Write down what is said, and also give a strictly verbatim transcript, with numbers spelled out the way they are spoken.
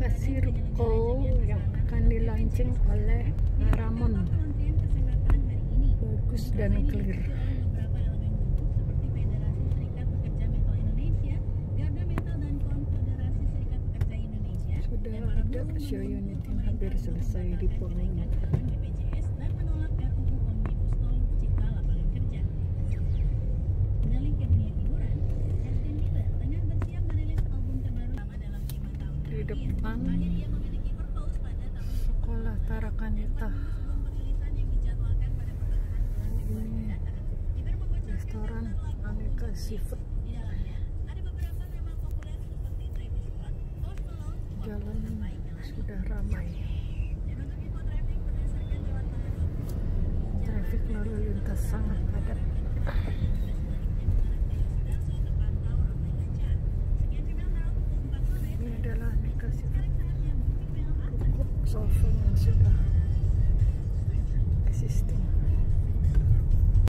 Circle yang akan dilaunching oleh Ramon. Bagus dan clear. Sudah ada show unit yang hampir selesai dibangun. Di depan sekolah Tarakanita. Ini restoran aneka seafood. Jalan sudah ramai. Trafik lalu lintas sangat padat. Ini adalah aneka seafood. Rukuk sofa yang sudah existing.